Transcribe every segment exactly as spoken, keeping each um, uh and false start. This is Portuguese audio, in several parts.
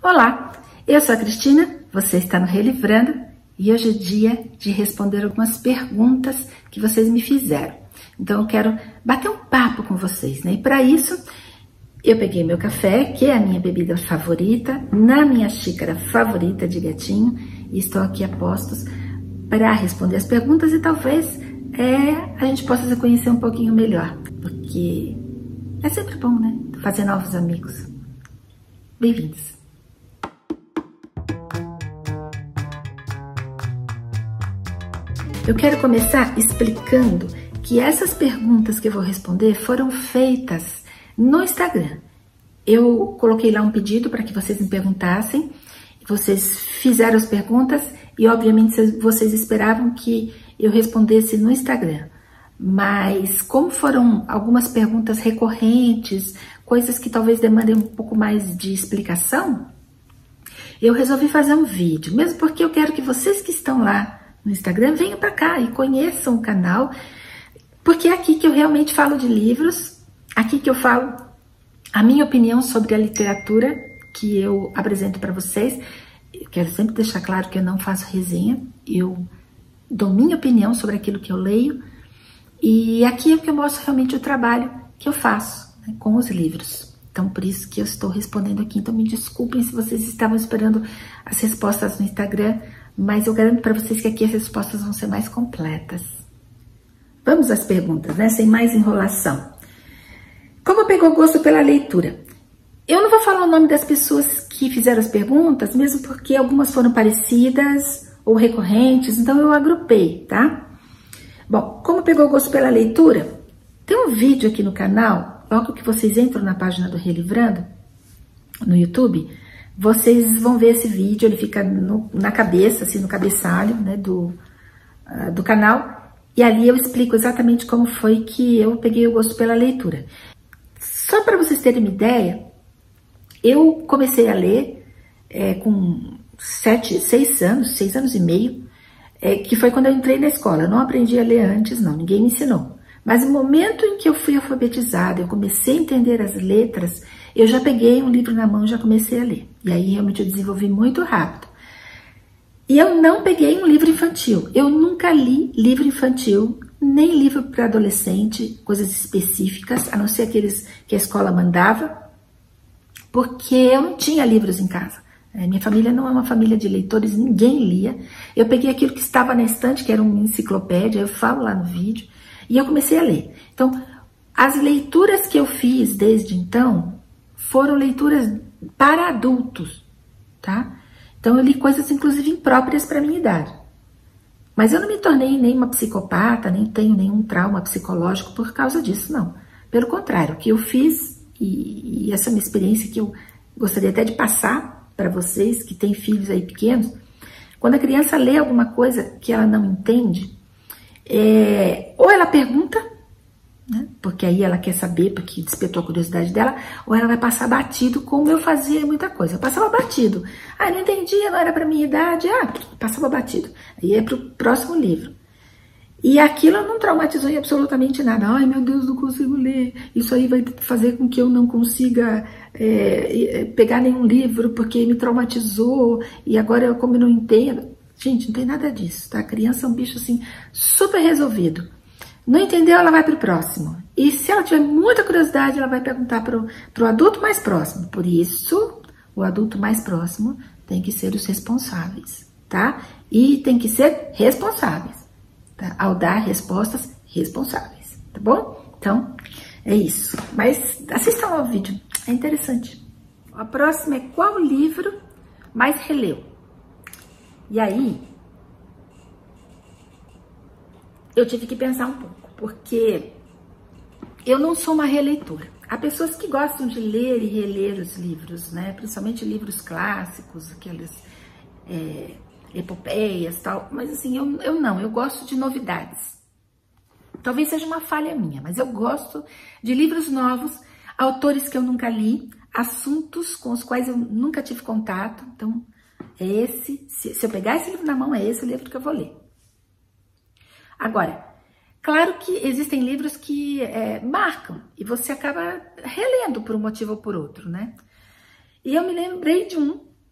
Olá, eu sou a Cristina, você está no Relivrando e hoje é dia de responder algumas perguntas que vocês me fizeram. Então eu quero bater um papo com vocês, né? E para isso eu peguei meu café, que é a minha bebida favorita, na minha xícara favorita de gatinho e estou aqui a postos para responder as perguntas e talvez é, a gente possa se conhecer um pouquinho melhor, porque é sempre bom, né? Fazer novos amigos. Bem-vindos! Eu quero começar explicando que essas perguntas que eu vou responder foram feitas no Instagram. Eu coloquei lá um pedido para que vocês me perguntassem, vocês fizeram as perguntas e obviamente vocês esperavam que eu respondesse no Instagram. Mas como foram algumas perguntas recorrentes, coisas que talvez demandem um pouco mais de explicação, eu resolvi fazer um vídeo, mesmo porque eu quero que vocês que estão lá no Instagram venham para cá e conheçam o canal, porque é aqui que eu realmente falo de livros, aqui que eu falo a minha opinião sobre a literatura que eu apresento para vocês. Eu quero sempre deixar claro que eu não faço resenha, eu dou minha opinião sobre aquilo que eu leio, e aqui é que eu mostro realmente o trabalho que eu faço, né, com os livros. Então, por isso que eu estou respondendo aqui. Então, me desculpem se vocês estavam esperando as respostas no Instagram, mas eu garanto para vocês que aqui as respostas vão ser mais completas. Vamos às perguntas, né? Sem mais enrolação. Como pegou gosto pela leitura? Eu não vou falar o nome das pessoas que fizeram as perguntas, mesmo porque algumas foram parecidas ou recorrentes, então eu agrupei, tá? Bom, como pegou gosto pela leitura? Tem um vídeo aqui no canal, logo que vocês entram na página do Relivrando, no YouTube, vocês vão ver esse vídeo, ele fica no, na cabeça, assim, no cabeçalho, né, do, uh, do canal. E ali eu explico exatamente como foi que eu peguei o gosto pela leitura. Só para vocês terem uma ideia, eu comecei a ler é, com sete, seis anos, seis anos e meio, é, que foi quando eu entrei na escola. Eu não aprendi a ler antes, não, ninguém me ensinou. Mas no momento em que eu fui alfabetizada, eu comecei a entender as letras, eu já peguei um livro na mão e já comecei a ler. E aí realmente eu desenvolvi muito rápido. E eu não peguei um livro infantil. Eu nunca li livro infantil, nem livro para adolescente, coisas específicas, a não ser aqueles que a escola mandava, porque eu não tinha livros em casa. Minha família não é uma família de leitores, ninguém lia. Eu peguei aquilo que estava na estante, que era uma enciclopédia, eu falo lá no vídeo, e eu comecei a ler. Então, as leituras que eu fiz desde então foram leituras para adultos, tá? Então, eu li coisas, inclusive, impróprias para a minha idade. Mas eu não me tornei nem uma psicopata, nem tenho nenhum trauma psicológico por causa disso, não. Pelo contrário, o que eu fiz, e, e essa é uma experiência que eu gostaria até de passar para vocês que têm filhos aí pequenos, quando a criança lê alguma coisa que ela não entende, é, ou ela pergunta, né, porque aí ela quer saber, porque despertou a curiosidade dela, ou ela vai passar batido, como eu fazia muita coisa. Eu passava batido. Ah, não entendia, não era para minha idade. Ah, passava batido. Aí ia para o próximo livro. E aquilo não traumatizou em absolutamente nada. Ai, meu Deus, não consigo ler. Isso aí vai fazer com que eu não consiga é, pegar nenhum livro, porque me traumatizou, e agora eu como eu não entendo. Gente, não tem nada disso, tá? A criança é um bicho, assim, super resolvido. Não entendeu, ela vai para o próximo. E se ela tiver muita curiosidade, ela vai perguntar para o adulto mais próximo. Por isso, o adulto mais próximo tem que ser os responsáveis, tá? E tem que ser responsáveis, tá? Ao dar respostas responsáveis, tá bom? Então, é isso. Mas assistam ao vídeo, é interessante. A próxima é: qual livro mais releu? E aí, eu tive que pensar um pouco, porque eu não sou uma releitora. Há pessoas que gostam de ler e reler os livros, né? Principalmente livros clássicos, aquelas é, epopeias e tal. Mas assim, eu, eu não, eu gosto de novidades. Talvez seja uma falha minha, mas eu gosto de livros novos, autores que eu nunca li, assuntos com os quais eu nunca tive contato. Então, é esse, se, se eu pegar esse livro na mão, é esse o livro que eu vou ler. Agora, claro que existem livros que é, marcam e você acaba relendo por um motivo ou por outro, né? E eu me lembrei de um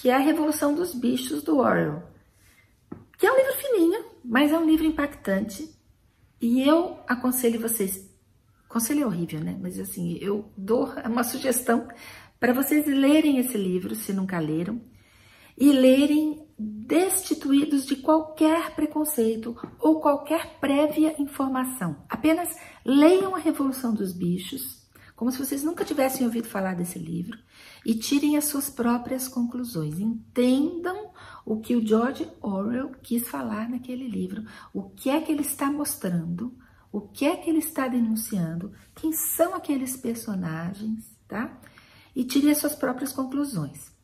que é A Revolução dos Bichos, do Orwell, que é um livro fininho, mas é um livro impactante, e eu aconselho vocês, conselho é horrível, né? Mas assim, eu dou uma sugestão para vocês lerem esse livro, se nunca leram, e lerem destituídos de qualquer preconceito ou qualquer prévia informação. Apenas leiam A Revolução dos Bichos, como se vocês nunca tivessem ouvido falar desse livro, e tirem as suas próprias conclusões. Entendam o que o George Orwell quis falar naquele livro, o que é que ele está mostrando, o que é que ele está denunciando, quem são aqueles personagens, tá? E tirem as suas próprias conclusões.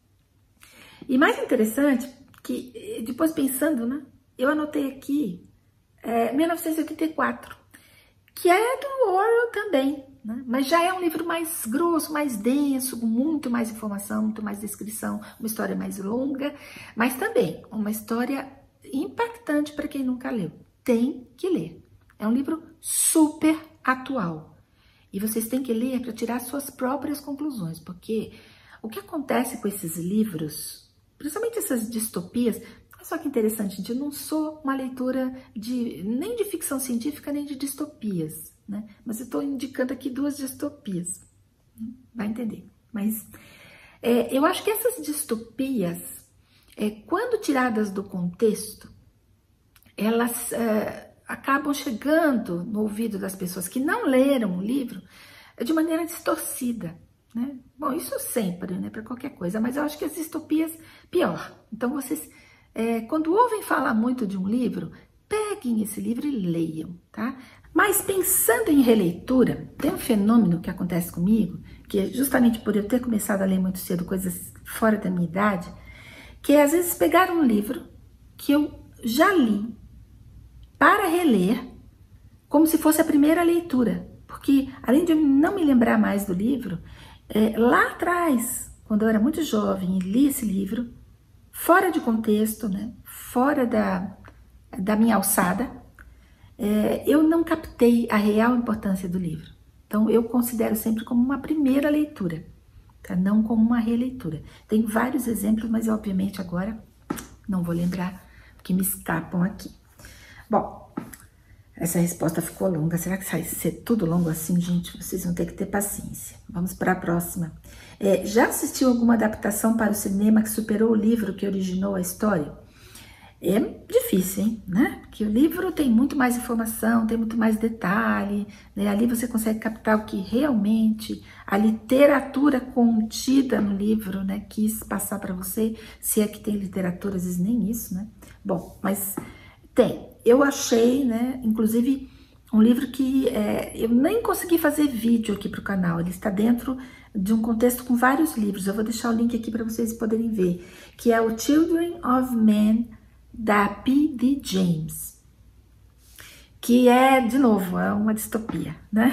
E mais interessante, que depois pensando, né, eu anotei aqui é, mil novecentos e oitenta e quatro, que é do Orwell também, né? Mas já é um livro mais grosso, mais denso, com muito mais informação, muito mais descrição, uma história mais longa, mas também uma história impactante para quem nunca leu. Tem que ler. É um livro super atual. E vocês têm que ler para tirar suas próprias conclusões, porque o que acontece com esses livros, principalmente essas distopias, olha só que interessante, gente, eu não sou uma leitora de, nem de ficção científica, nem de distopias, né? Mas eu estou indicando aqui duas distopias, vai entender. Mas é, eu acho que essas distopias, é, quando tiradas do contexto, elas é, acabam chegando no ouvido das pessoas que não leram o livro de maneira distorcida, né? Bom, isso sempre, né, para qualquer coisa, mas eu acho que as distopias, pior. Então, vocês, é, quando ouvem falar muito de um livro, peguem esse livro e leiam, tá? Mas pensando em releitura, tem um fenômeno que acontece comigo, que é justamente por eu ter começado a ler muito cedo coisas fora da minha idade, que é às vezes pegar um livro que eu já li para reler, como se fosse a primeira leitura. Porque, além de eu não me lembrar mais do livro, é, lá atrás, quando eu era muito jovem e li esse livro, fora de contexto, né, fora da, da minha alçada, é, eu não captei a real importância do livro. Então, eu considero sempre como uma primeira leitura, tá? Não como uma releitura. Tem vários exemplos, mas obviamente agora não vou lembrar, porque me escapam aqui. Bom, essa resposta ficou longa. Será que vai ser tudo longo assim, gente? Vocês vão ter que ter paciência. Vamos para a próxima. É, já assistiu alguma adaptação para o cinema que superou o livro que originou a história? É difícil, hein? Né? Porque o livro tem muito mais informação, tem muito mais detalhe, né? Ali você consegue captar o que realmente a literatura contida no livro, né, quis passar para você, se é que tem literatura, às vezes nem isso, né? Bom, mas tem. Eu achei, né, inclusive, um livro que é, eu nem consegui fazer vídeo aqui para o canal, ele está dentro de um contexto com vários livros, eu vou deixar o link aqui para vocês poderem ver, que é o Children of Men, da P D James, que é, de novo, é uma distopia, né?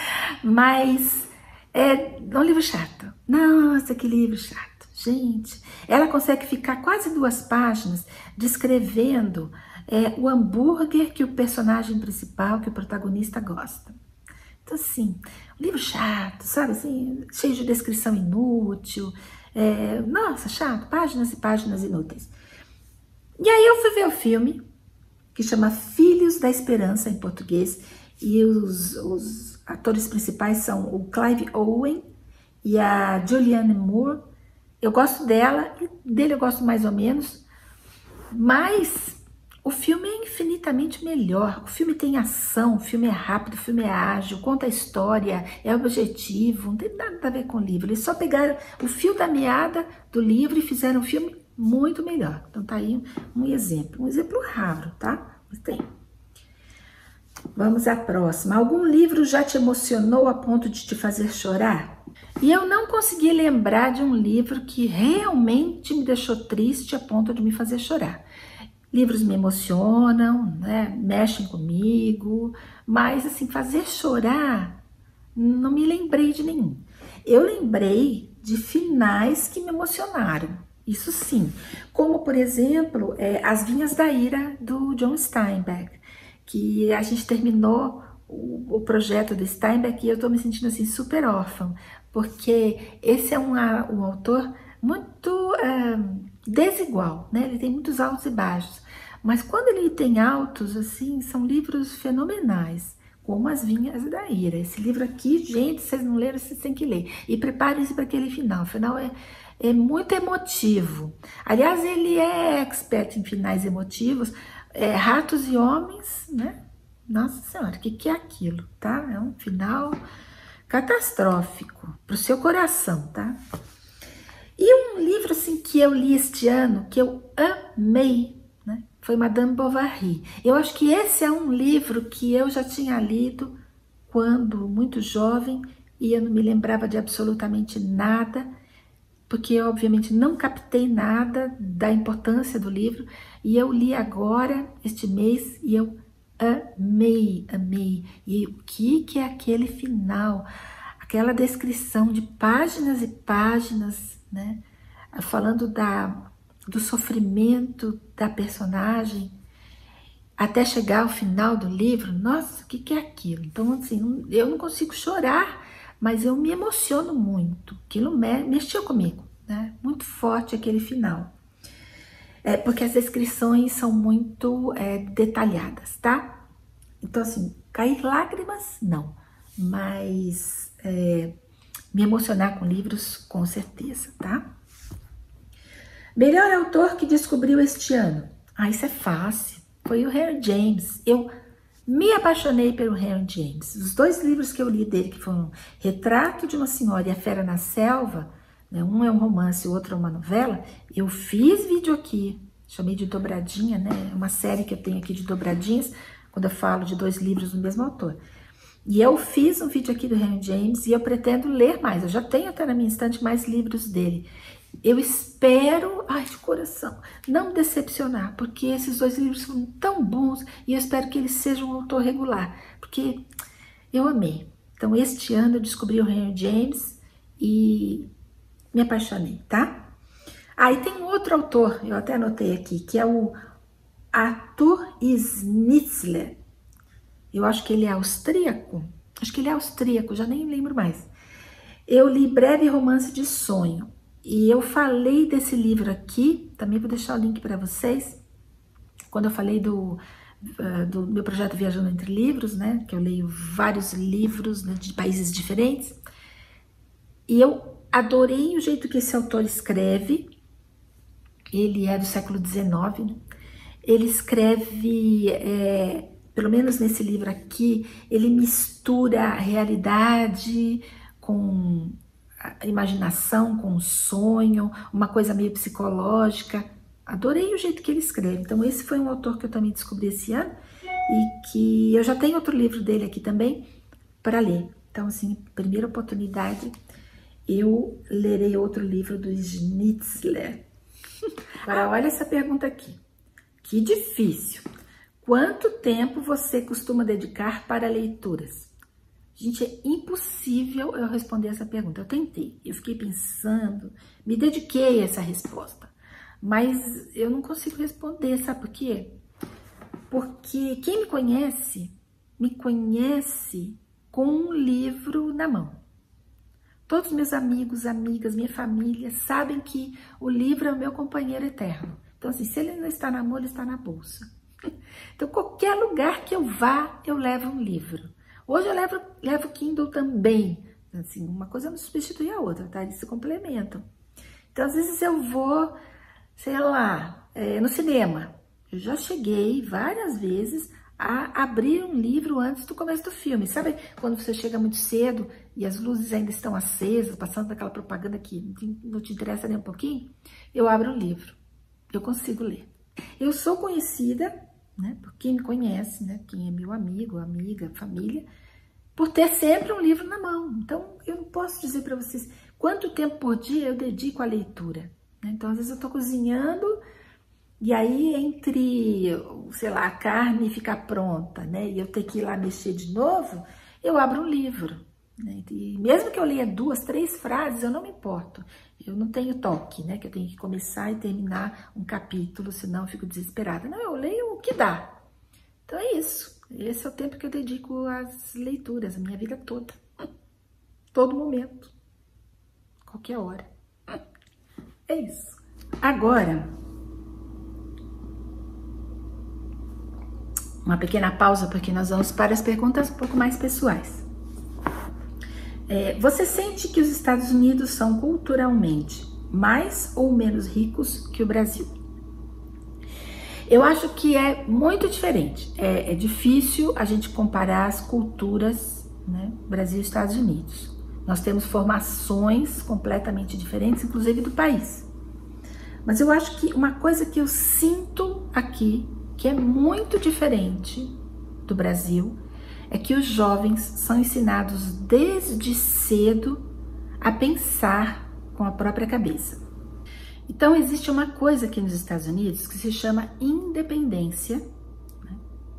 Mas é um livro chato. Nossa, que livro chato. Gente, ela consegue ficar quase duas páginas descrevendo é, o hambúrguer que o personagem principal, que o protagonista gosta. Então, assim, um livro chato, sabe? Assim, cheio de descrição inútil. É, nossa, chato, páginas e páginas inúteis. E aí eu fui ver o filme, que chama Filhos da Esperança, em português, e os, os atores principais são o Clive Owen e a Julianne Moore. Eu gosto dela, e dele eu gosto mais ou menos, mas o filme é infinitamente melhor. O filme tem ação, o filme é rápido, o filme é ágil, conta a história, é objetivo, não tem nada a ver com o livro. Eles só pegaram o fio da meada do livro e fizeram um filme muito melhor. Então tá aí um exemplo, um exemplo raro, tá? Mas tem. Vamos à próxima. Algum livro já te emocionou a ponto de te fazer chorar? E eu não consegui lembrar de um livro que realmente me deixou triste a ponto de me fazer chorar. Livros me emocionam, né? Mexem comigo, mas assim, fazer chorar, não me lembrei de nenhum. Eu lembrei de finais que me emocionaram. Isso sim, como por exemplo, é, As Vinhas da Ira, do John Steinbeck, que a gente terminou o, o projeto do Steinbeck e eu tô me sentindo assim super órfã, porque esse é um, um autor muito uh, desigual, né? Ele tem muitos altos e baixos. Mas quando ele tem altos, assim, são livros fenomenais, como As Vinhas da Ira. Esse livro aqui, gente, vocês não leram, vocês têm que ler. E preparem-se para aquele final. O final é, é muito emotivo. Aliás, ele é expert em finais emotivos. É, Ratos e Homens, né? Nossa Senhora, o que, que é aquilo, tá? É um final catastrófico para o seu coração, tá? E um livro, assim, que eu li este ano, que eu amei, né? Foi Madame Bovary. Eu acho que esse é um livro que eu já tinha lido quando muito jovem e eu não me lembrava de absolutamente nada, porque eu, obviamente, não captei nada da importância do livro, e eu li agora, este mês, e eu amei, amei. E o que, que é aquele final? Aquela descrição de páginas e páginas, né? Falando da, do sofrimento da personagem, até chegar ao final do livro. Nossa, o que, que é aquilo? Então, assim, eu não consigo chorar, mas eu me emociono muito. Aquilo me, mexeu comigo, né? Muito forte aquele final. É, porque as descrições são muito é, detalhadas, tá? Então, assim, cair lágrimas, não. Mas é, me emocionar com livros, com certeza, tá? Melhor autor que descobriu este ano? Ah, isso é fácil. Foi o Henry James. Eu me apaixonei pelo Henry James. Os dois livros que eu li dele, que foram Retrato de uma Senhora e A Fera na Selva, né, um é um romance, o outro é uma novela, eu fiz vídeo aqui, chamei de dobradinha, né? Uma série que eu tenho aqui de dobradinhas, quando eu falo de dois livros do mesmo autor. E eu fiz um vídeo aqui do Henry James e eu pretendo ler mais. Eu já tenho até na minha estante mais livros dele. Eu espero, ai, de coração, não me decepcionar, porque esses dois livros são tão bons e eu espero que ele seja um autor regular, porque eu amei. Então, este ano eu descobri o Henry James e me apaixonei, tá? Aí ah, tem um outro autor, eu até anotei aqui, que é o Arthur Schnitzler. Eu acho que ele é austríaco, acho que ele é austríaco, já nem lembro mais. Eu li Breve Romance de Sonho. E eu falei desse livro aqui, também vou deixar o link para vocês, quando eu falei do, uh, do meu projeto Viajando Entre Livros, né, que eu leio vários livros, né, de países diferentes, e eu adorei o jeito que esse autor escreve. Ele é do século dezenove, né? Ele escreve, é, pelo menos nesse livro aqui, ele mistura a realidade com a imaginação, com o sonho, uma coisa meio psicológica. Adorei o jeito que ele escreve. Então esse foi um autor que eu também descobri esse ano e que eu já tenho outro livro dele aqui também para ler. Então, assim, primeira oportunidade, eu lerei outro livro do Schnitzler. Agora, olha essa pergunta aqui. Que difícil. Quanto tempo você costuma dedicar para leituras? Gente, é impossível eu responder essa pergunta. Eu tentei, eu fiquei pensando, me dediquei a essa resposta. Mas eu não consigo responder, sabe por quê? Porque quem me conhece, me conhece com um livro na mão. Todos meus amigos, amigas, minha família sabem que o livro é o meu companheiro eterno. Então, assim, se ele não está na mão, ele está na bolsa. Então, qualquer lugar que eu vá, eu levo um livro. Hoje eu levo, levo Kindle também. Assim, uma coisa não substitui a outra, tá? Eles se complementam. Então, às vezes eu vou, sei lá, é, no cinema. Eu já cheguei várias vezes a abrir um livro antes do começo do filme. Sabe quando você chega muito cedo e as luzes ainda estão acesas, passando daquela propaganda que não te interessa nem um pouquinho? Eu abro um livro. Eu consigo ler. Eu sou conhecida, né, por quem me conhece, né, quem é meu amigo, amiga, família, por ter sempre um livro na mão. Então, eu não posso dizer para vocês quanto tempo por dia eu dedico à leitura. Né? Então, às vezes eu estou cozinhando e aí entre, sei lá, a carne ficar pronta, né, e eu ter que ir lá mexer de novo, eu abro um livro. Né? E mesmo que eu leia duas, três frases, eu não me importo. Eu não tenho toque, né? Que eu tenho que começar e terminar um capítulo, senão eu fico desesperada. Não, eu leio o que dá. Então é isso. Esse é o tempo que eu dedico às leituras, a minha vida toda. Todo momento. Qualquer hora. É isso. Agora, uma pequena pausa, porque nós vamos para as perguntas um pouco mais pessoais. É, você sente que os Estados Unidos são culturalmente mais ou menos ricos que o Brasil? Eu acho que é muito diferente. É, é difícil a gente comparar as culturas, né, Brasil e Estados Unidos. Nós temos formações completamente diferentes, inclusive do país. Mas eu acho que uma coisa que eu sinto aqui, que é muito diferente do Brasil, é que os jovens são ensinados desde cedo a pensar com a própria cabeça. Então existe uma coisa aqui nos Estados Unidos que se chama independência, né,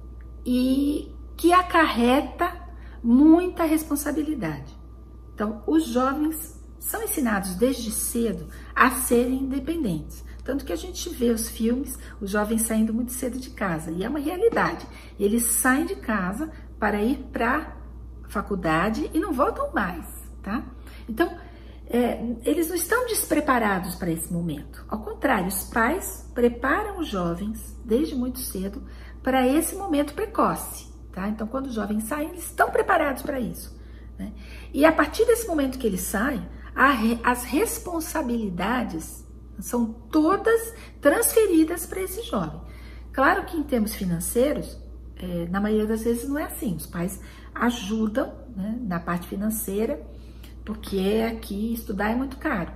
e que acarreta muita responsabilidade. Então os jovens são ensinados desde cedo a serem independentes. Tanto que a gente vê os filmes, os jovens saindo muito cedo de casa, e é uma realidade. Eles saem de casa para ir para a faculdade e não voltam mais, tá? Então, é, eles não estão despreparados para esse momento. Ao contrário, os pais preparam os jovens desde muito cedo para esse momento precoce, tá? Então, quando os jovens saem, eles estão preparados para isso, né? E a partir desse momento que eles saem, a, as responsabilidades são todas transferidas para esse jovem. Claro que em termos financeiros, é, na maioria das vezes não é assim. Os pais ajudam, né, na parte financeira, porque aqui estudar é muito caro.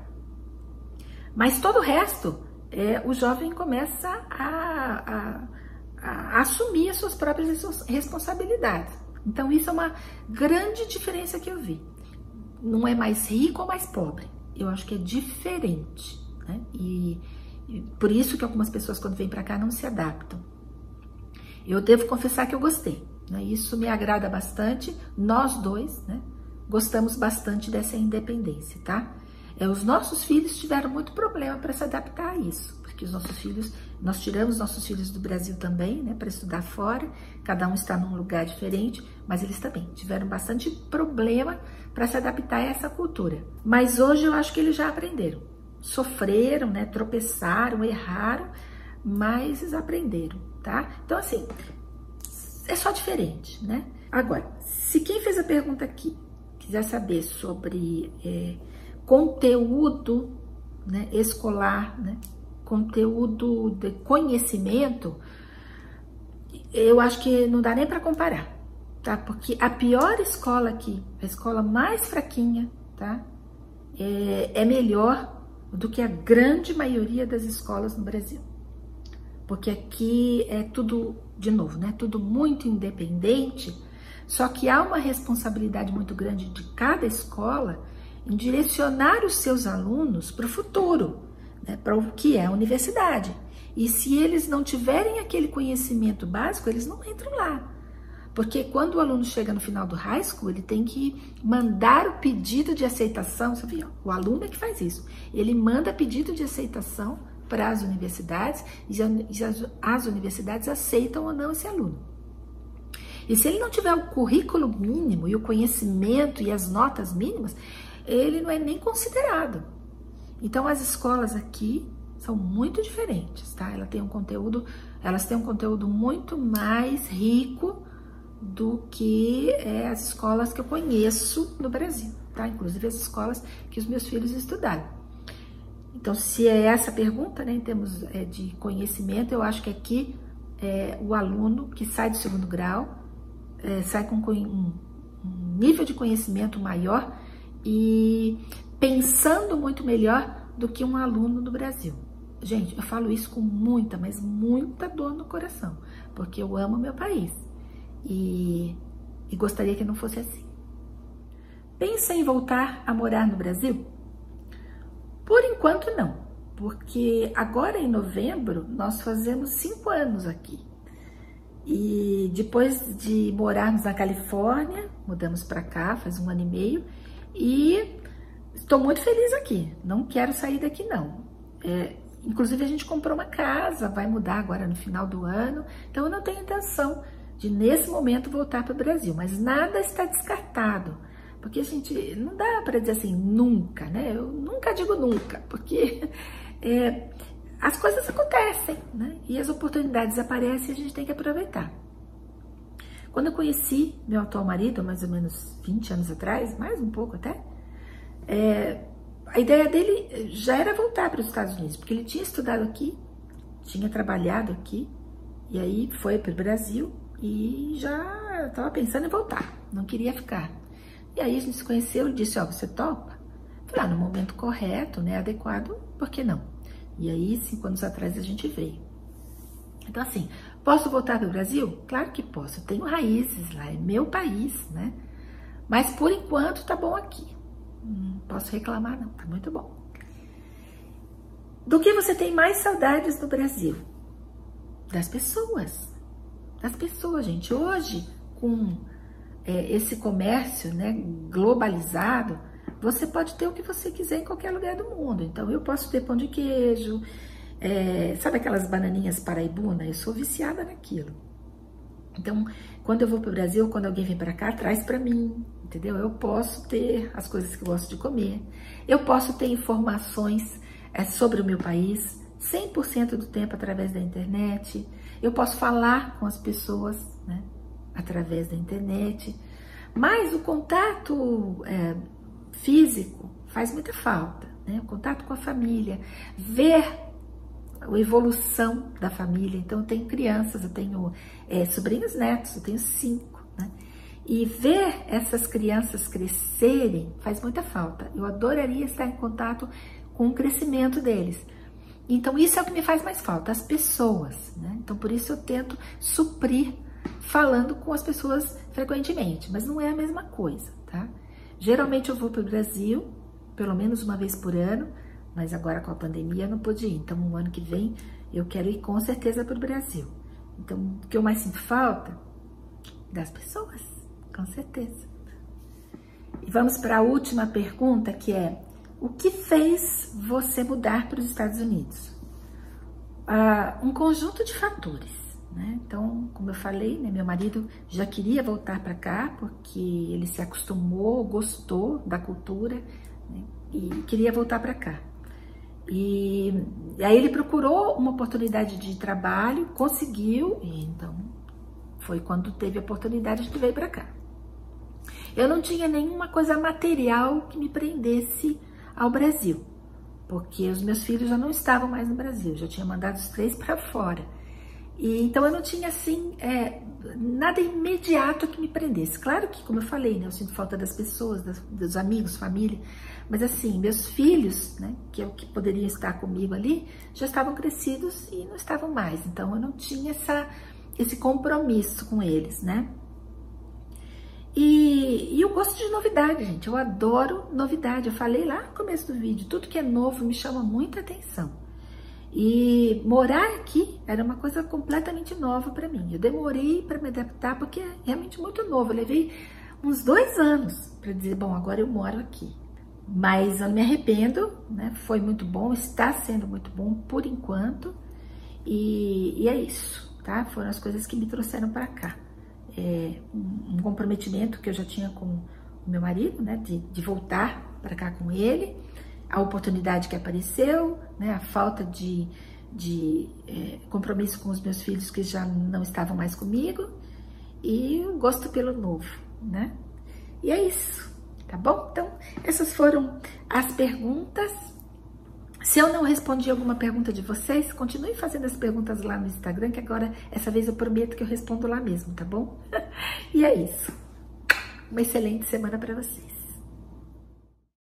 Mas todo o resto, é, o jovem começa a, a, a assumir as suas próprias responsabilidades. Então isso é uma grande diferença que eu vi. Não é mais rico ou mais pobre. Eu acho que é diferente. Né? E, e por isso que algumas pessoas quando vêm para cá não se adaptam. Eu devo confessar que eu gostei, né? Isso me agrada bastante. Nós dois, né, gostamos bastante dessa independência, tá? É, os nossos filhos tiveram muito problema para se adaptar a isso, porque os nossos filhos, nós tiramos nossos filhos do Brasil também, né, para estudar fora. Cada um está num lugar diferente, mas eles também tiveram bastante problema para se adaptar a essa cultura. Mas hoje eu acho que eles já aprenderam. Sofreram, né, tropeçaram, erraram, mas eles aprenderam, tá? Então, assim, é só diferente, né? Agora, se quem fez a pergunta aqui quiser saber sobre é, conteúdo, né, escolar, né, conteúdo de conhecimento, eu acho que não dá nem para comparar, tá? Porque a pior escola aqui, a escola mais fraquinha, tá? É, é melhor do que a grande maioria das escolas no Brasil. Porque aqui é tudo, de novo, né? Tudo muito independente, só que há uma responsabilidade muito grande de cada escola em direcionar os seus alunos para o futuro, né? Para o que é a universidade. E se eles não tiverem aquele conhecimento básico, eles não entram lá. Porque quando o aluno chega no final do high school, ele tem que mandar o pedido de aceitação. Você viu? O aluno é que faz isso. Ele manda pedido de aceitação para as universidades e as, as universidades aceitam ou não esse aluno. E se ele não tiver o currículo mínimo e o conhecimento e as notas mínimas, ele não é nem considerado. Então as escolas aqui são muito diferentes, tá? Ela tem um conteúdo, elas têm um conteúdo muito mais rico do que é, as escolas que eu conheço no Brasil, tá? Inclusive as escolas que os meus filhos estudaram. Então, se é essa a pergunta, né, em termos é, de conhecimento, eu acho que aqui é, o aluno que sai do segundo grau é, sai com um, um nível de conhecimento maior e pensando muito melhor do que um aluno do Brasil. Gente, eu falo isso com muita, mas muita dor no coração, porque eu amo meu país. E, e gostaria que não fosse assim. Pensa em voltar a morar no Brasil? Por enquanto não, porque agora em novembro nós fazemos cinco anos aqui. E depois de morarmos na Califórnia, mudamos para cá faz um ano e meio e estou muito feliz aqui, não quero sair daqui não. É, inclusive a gente comprou uma casa, vai mudar agora no final do ano, então eu não tenho intenção de nesse momento voltar para o Brasil, mas nada está descartado, porque a gente não dá para dizer assim nunca, né? Eu nunca digo nunca, porque é, as coisas acontecem, né? E as oportunidades aparecem e a gente tem que aproveitar. Quando eu conheci meu atual marido, mais ou menos vinte anos atrás, mais um pouco até, é, a ideia dele já era voltar para os Estados Unidos, porque ele tinha estudado aqui, tinha trabalhado aqui, e aí foi para o Brasil e já estava pensando em voltar, não queria ficar. E aí a gente se conheceu e disse, ó, você topa? Falei, ah, no momento correto, né, adequado, por que não? E aí, cinco anos atrás, a gente veio. Então, assim, posso voltar para o Brasil? Claro que posso, eu tenho raízes lá, é meu país, né? Mas, por enquanto, tá bom aqui. Não posso reclamar, não, tá muito bom. Do que você tem mais saudades no Brasil? Das pessoas. Das pessoas, gente. Hoje, com é, esse comércio, né, globalizado, você pode ter o que você quiser em qualquer lugar do mundo. Então, eu posso ter pão de queijo, é, sabe aquelas bananinhas paraibuna? Eu sou viciada naquilo. Então, quando eu vou para o Brasil, quando alguém vem para cá, traz para mim, entendeu? Eu posso ter as coisas que eu gosto de comer. Eu posso ter informações é, sobre o meu país cem por cento do tempo através da internet. Eu posso falar com as pessoas, né, através da internet. Mas o contato é, físico faz muita falta, né? O contato com a família, ver a evolução da família. Então, eu tenho crianças, eu tenho é, sobrinhos netos, eu tenho cinco, né? E ver essas crianças crescerem faz muita falta. Eu adoraria estar em contato com o crescimento deles. Então, isso é o que me faz mais falta, as pessoas, né? Então, por isso eu tento suprir falando com as pessoas frequentemente, mas não é a mesma coisa, tá? Geralmente eu vou para o Brasil, pelo menos uma vez por ano, mas agora com a pandemia eu não pude ir. Então, no ano que vem, eu quero ir com certeza para o Brasil. Então, o que eu mais sinto falta? Das pessoas, com certeza. E vamos para a última pergunta, que é: o que fez você mudar para os Estados Unidos? Ah, um conjunto de fatores, né? Então, como eu falei, né, meu marido já queria voltar para cá, porque ele se acostumou, gostou da cultura, né, e queria voltar para cá. E, e aí ele procurou uma oportunidade de trabalho, conseguiu, e então foi quando teve a oportunidade, a gente veio para cá. Eu não tinha nenhuma coisa material que me prendesse ao Brasil, porque os meus filhos já não estavam mais no Brasil, já tinha mandado os três para fora. E então eu não tinha assim é, nada imediato que me prendesse. Claro que, como eu falei, né, eu sinto falta das pessoas, das, dos amigos, família, mas assim, meus filhos, né, que é o que poderiam estar comigo ali, já estavam crescidos e não estavam mais. Então eu não tinha essa, esse compromisso com eles, né? E, e eu gosto de novidade, gente. Eu adoro novidade. Eu falei lá no começo do vídeo, tudo que é novo me chama muita atenção. E morar aqui era uma coisa completamente nova para mim. Eu demorei para me adaptar porque é realmente muito novo. Eu levei uns dois anos para dizer, bom, agora eu moro aqui. Mas eu não me arrependo, né? Foi muito bom, está sendo muito bom por enquanto. E, e é isso, tá? Foram as coisas que me trouxeram para cá. É, um, um comprometimento que eu já tinha com o meu marido, né? De, de voltar para cá com ele. A oportunidade que apareceu, né, a falta de, de é, compromisso com os meus filhos que já não estavam mais comigo e o gosto pelo novo, né? E é isso, tá bom? Então, essas foram as perguntas. Se eu não respondi alguma pergunta de vocês, continue fazendo as perguntas lá no Instagram, que agora, essa vez eu prometo que eu respondo lá mesmo, tá bom? E é isso. Uma excelente semana para vocês.